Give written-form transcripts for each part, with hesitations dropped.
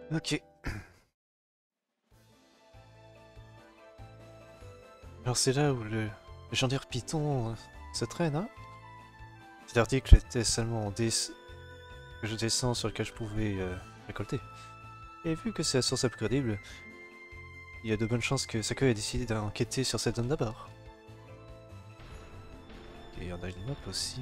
Ok. Alors c'est là où le légendaire Python se traîne, hein? Cet article était seulement que je descends sur lequel je pouvais récolter. Et vu que c'est la source la plus crédible, il y a de bonnes chances que Sakuya ait décidé d'enquêter sur cette zone d'abord. Et on a une map aussi.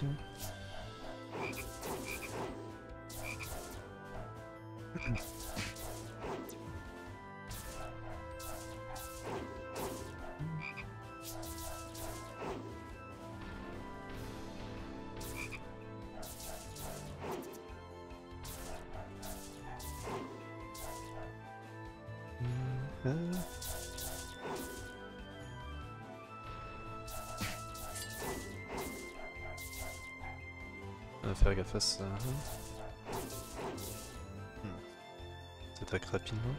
On va faire gaffe à ça. Ça attaque rapidement.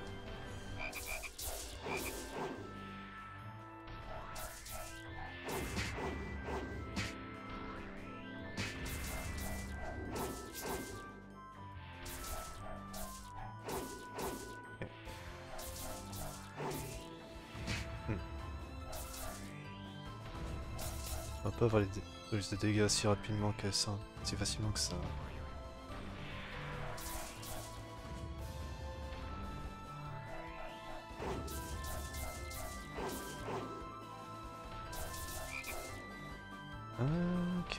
On va pas avoir les bonus de dégâts si rapidement que ça, si facilement que ça. Ok.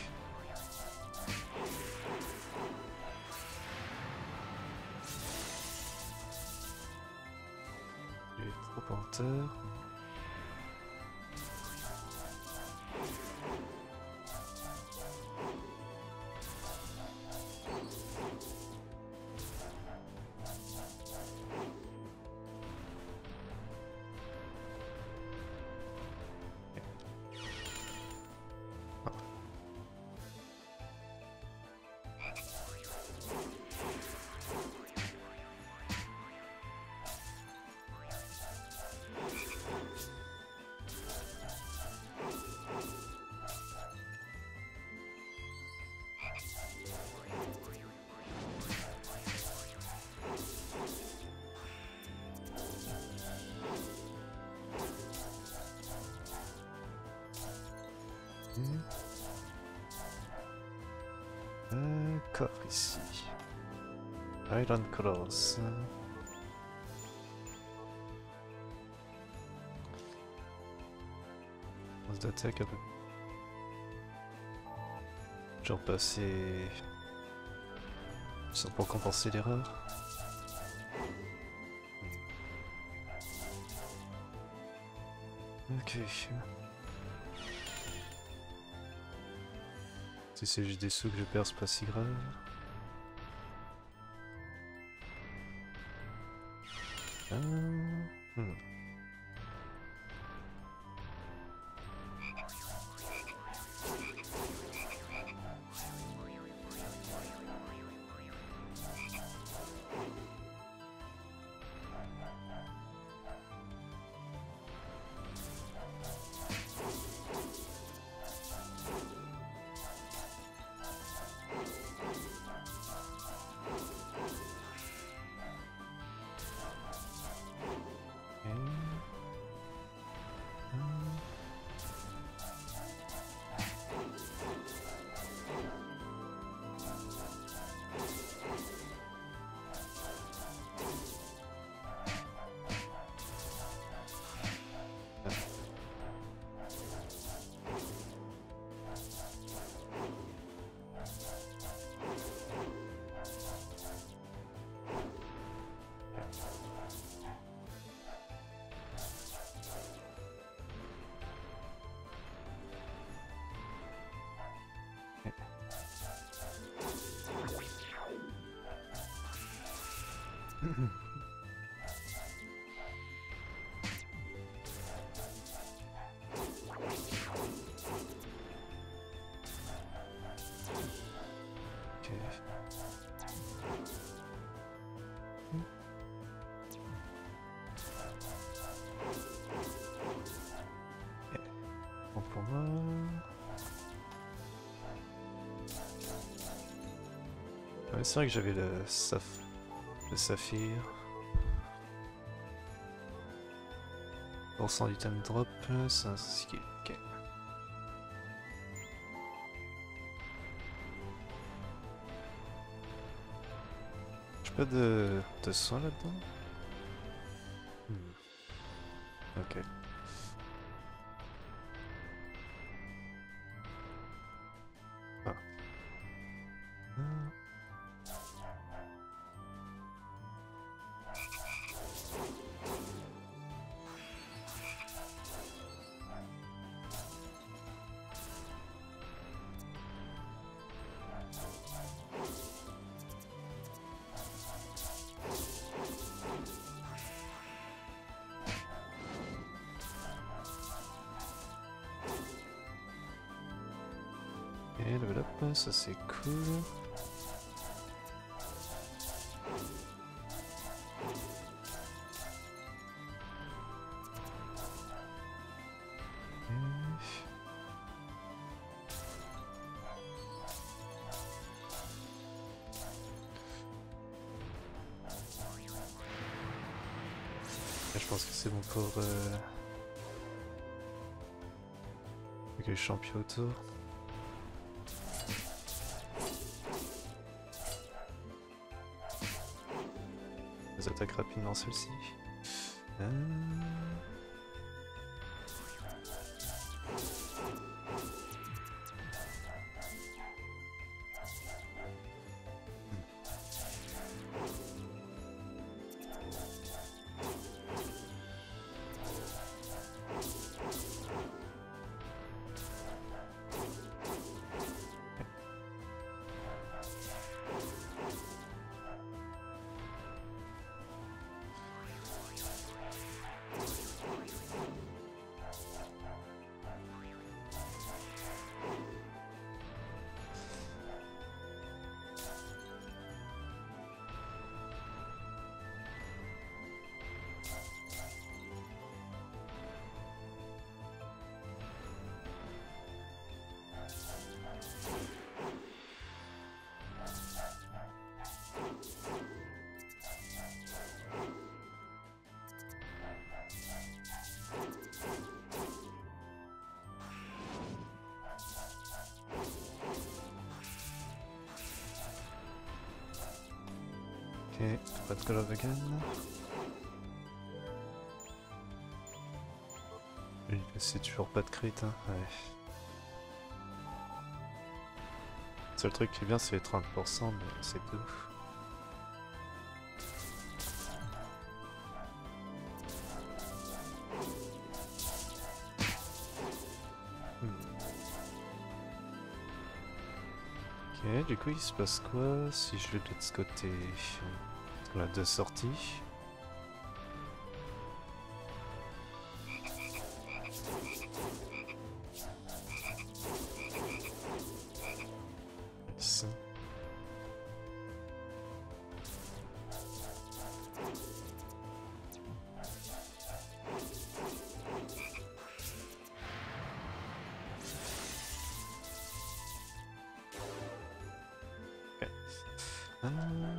Il est trop en terre. Coffre ici. Island Cross. On se d'attaque un peu. Genre passer. Sans pour compenser l'erreur. Ok. Si c'est juste des sous que je perds, c'est pas si grave. Bon pour moi. Ouais, c'est vrai que j'avais le saf. Le saphir. % d'item drop, c'est un skill. Ok. J'ai pas de soin là-dedans. Ok. Ah. Et level up, ça c'est cool. Je pense que c'est bon pour avec les champions autour. Les attaques rapidement celle-ci. Ok, pas de Glove again. Oui, c'est toujours pas de crit, hein. Ouais. Le seul truc qui est bien, c'est les 30%, mais c'est tout. Ok, du coup, il se passe quoi si je le mets de ce côté? On a deux sorties. Nice. Okay.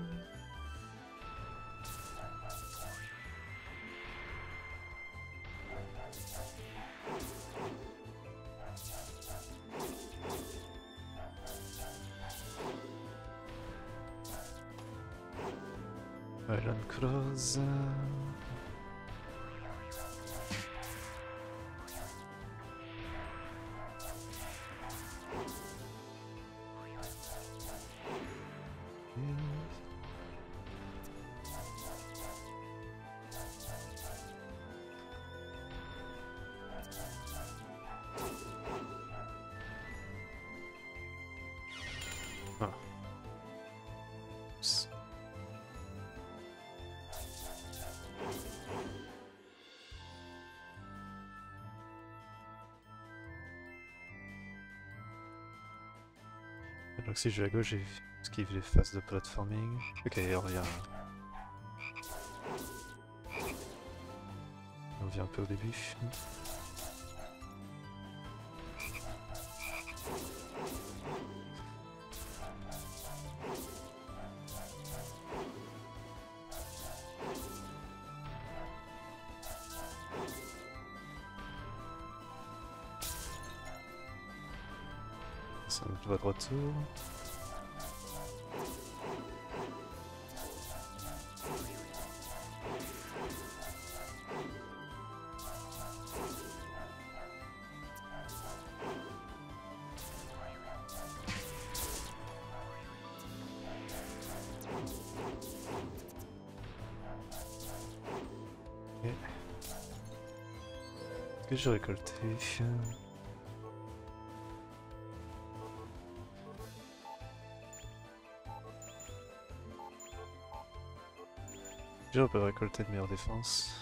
Island Cross. Ah. Oups. Donc si je vais à gauche, j'esquive les phases de platforming. Ok, on revient. On revient un peu au début. C'est une voie de retour. Est-ce que j'ai récolté? On peut récolter de meilleure défense.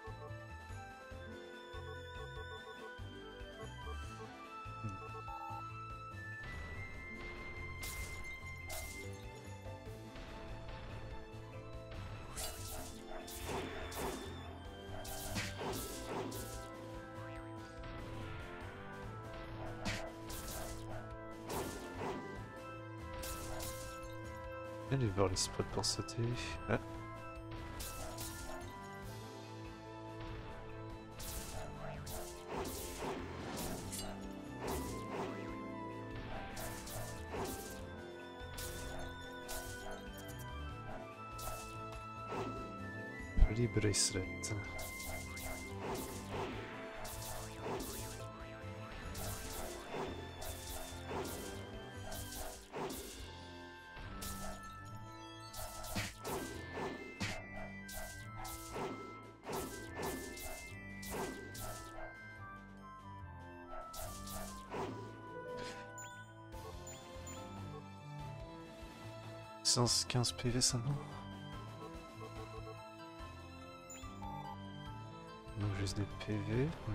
Allez voir les spots pour sauter. Ah. Joli bracelet. Sens 15 PV seulement. Donc juste des PV, oui.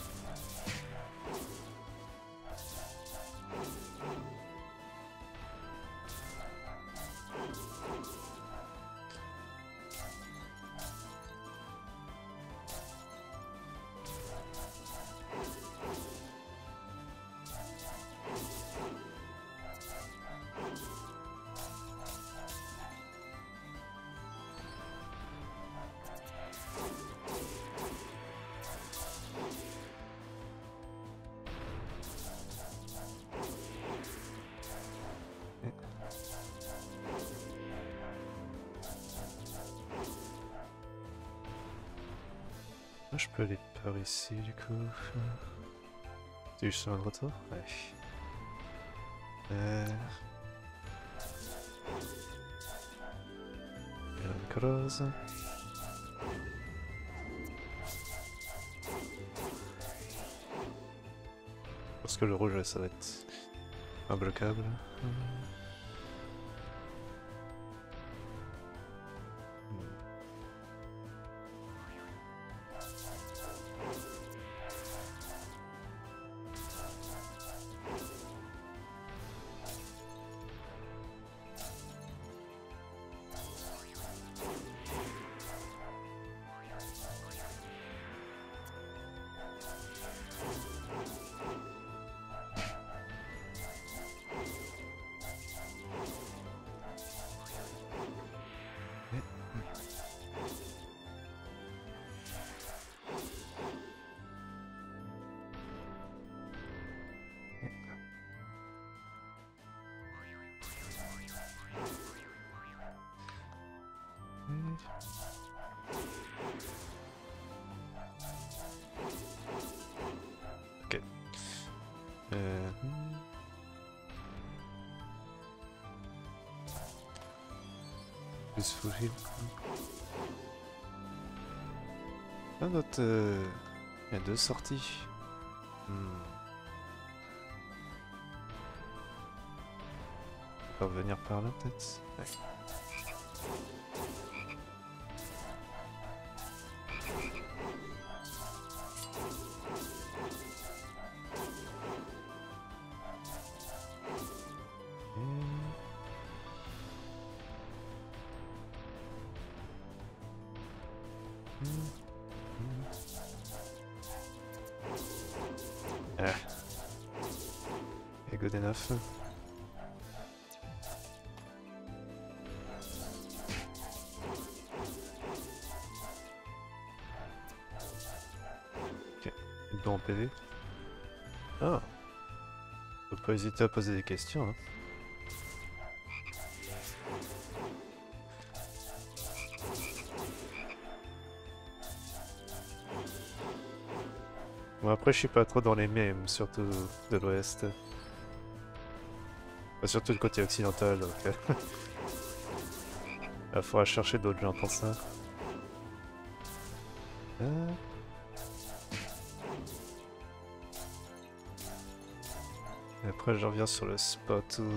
Je peux aller par ici du coup. C'est juste un retour? Ouais. Une creuse. Parce que le rouge ça va être imbloquable. Ok. Plus fouiller. Ah, notre... il y a deux sorties. On peut revenir par là peut-être. Ouais. Ah. Et good enough. Ok. Bon PV. Ah. Faut pas hésiter à poser des questions, hein. Bon, après, je suis pas trop dans les mèmes, surtout de l'Ouest. Enfin, surtout le côté occidental, donc... il faudra chercher d'autres gens pour ça. Et après, je reviens sur le spot où...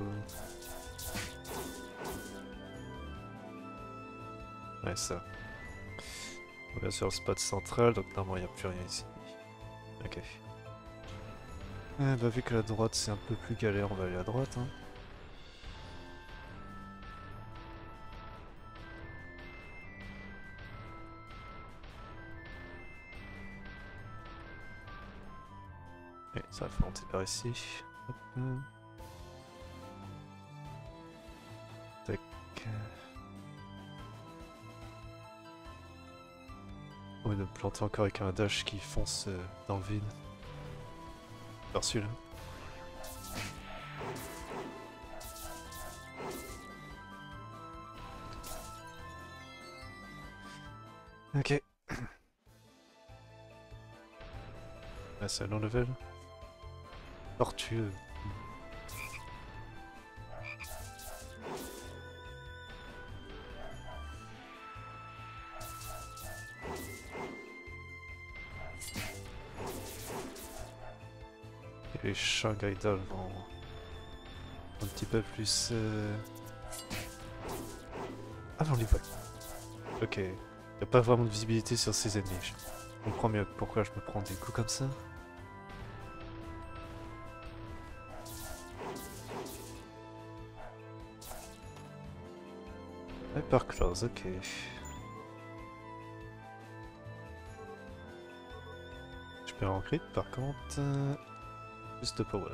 Ouais, ça. On revient sur le spot central, donc normalement, il n'y a plus rien ici. Ok. Bah, vu que la droite, c'est un peu plus galère, on va aller à droite, hein. Et ça va monter par ici. Hop. Tac. On va nous planter encore avec un dash qui fonce dans le vide. Par celui-là. Ok. Ah, c'est un long level. Tortueux. Et les Shanghai Dolls vont un petit peu plus... Ah non, on les voit. Ok. Y a pas vraiment de visibilité sur ces ennemis. Je comprends mieux pourquoi je me prends des coups comme ça. Hyper close, ok. Je peux en crit par contre. Plus de power.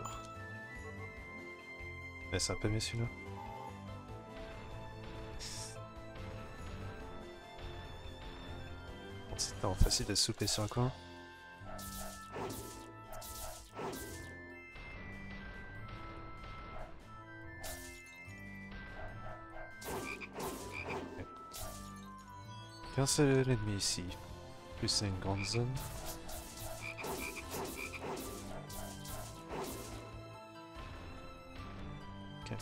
Mais c'est un peu mieux celui-là. C'est tellement facile de souper sur un coin. Qu'un seul ennemi ici. Plus c'est une grande zone. Ok.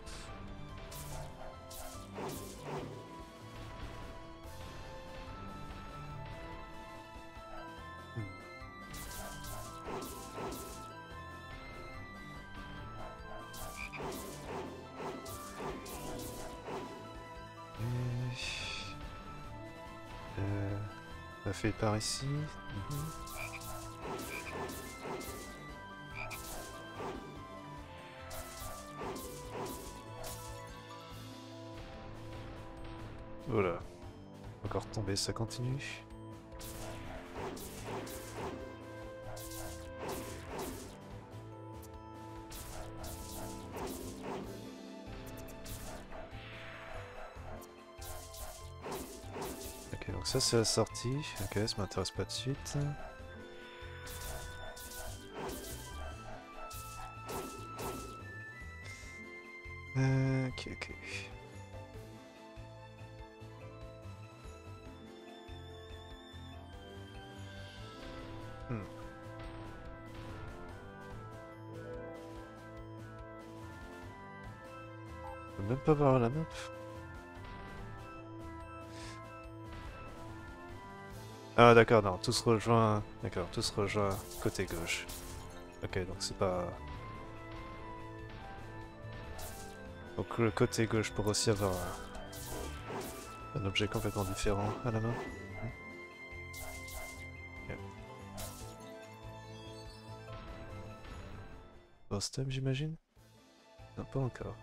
Ça fait par ici. Voilà. Encore tomber, ça continue. Ok, donc ça c'est la sortie. Ok, ça m'intéresse pas de suite. Ok, ok. Je peux même pas voir la map. Ah d'accord, non, tout se rejoint. D'accord, tout se rejoint côté gauche. Ok, donc c'est pas... Donc le côté gauche pour aussi avoir un objet complètement différent à la main. Ok. Boss time j'imagine? Non, pas encore.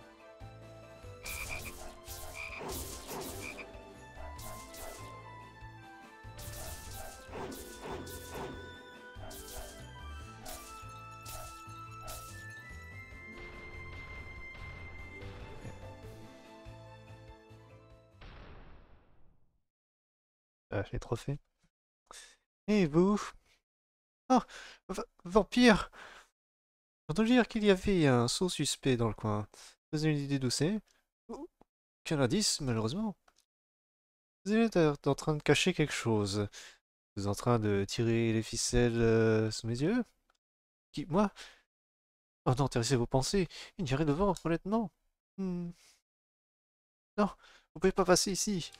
Ah, les trophées. Et vous? Oh! Vampire! J'ai entendu dire qu'il y avait un saut suspect dans le coin. Vous avez une idée d'où c'est? Aucun indice, malheureusement. Vous êtes en train de cacher quelque chose. Vous êtes en train de tirer les ficelles sous mes yeux? Qui, moi? Oh non, taisez vos pensées. Il n'y a rien devant, honnêtement. Hmm. Non, vous pouvez pas passer ici.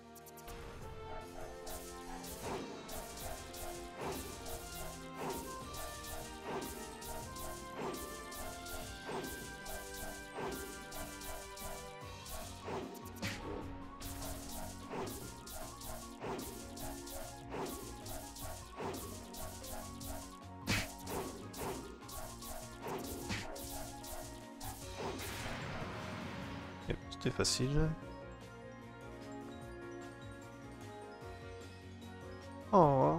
Yep, c'était facile. Oh.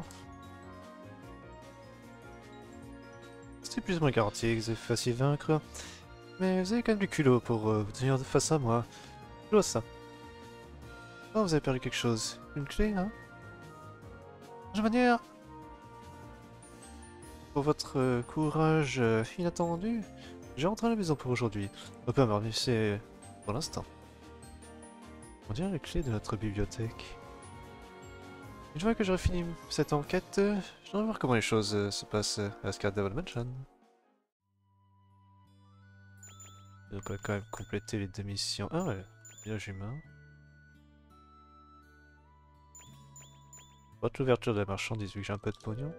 C'était plus ou moins garanti que vous avez facile vaincre. Mais vous avez quand même du culot pour vous tenir face à moi. Je vois ça. Oh, vous avez perdu quelque chose. Une clé, hein? De manière, pour votre courage inattendu, j'ai rentré à la maison pour aujourd'hui. On peut me remercier pour l'instant. On dirait les clés de notre bibliothèque. Une fois que j'aurai fini cette enquête, j'aimerais voir comment les choses se passent à Asgard Devil Mansion. On peut quand même compléter les deux missions. Ah ouais, village humain. Votre ouverture de la marchandise vu que j'ai un peu de pognon.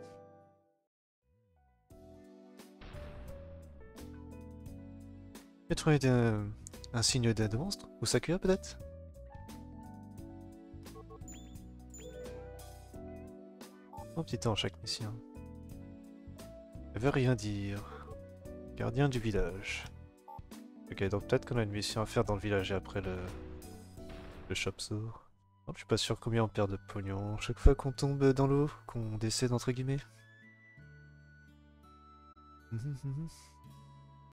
J'ai trouvé un signe de monstre? Ou Sakura peut-être? Un petit temps chaque mission. Elle veut rien dire. Gardien du village. Ok, donc peut-être qu'on a une mission à faire dans le village et après le shop s'ouvre. Non, je suis pas sûr combien on perd de pognon chaque fois qu'on tombe dans l'eau, qu'on décède entre guillemets.